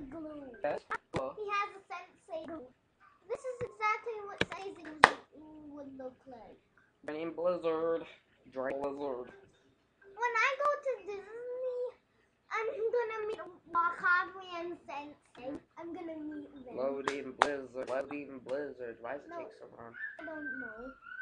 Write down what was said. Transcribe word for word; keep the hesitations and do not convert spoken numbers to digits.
glue. Yes. Well, He has a sensei glue. This is exactly what sizing glue would look like. Drain Blizzard. Drain Blizzard. When I go to Disney, I'm gonna meet Wakabi and Sensei. I'm gonna meet them. Loading Blizzard. Loading Blizzard. Why does it No. take so long? I don't know.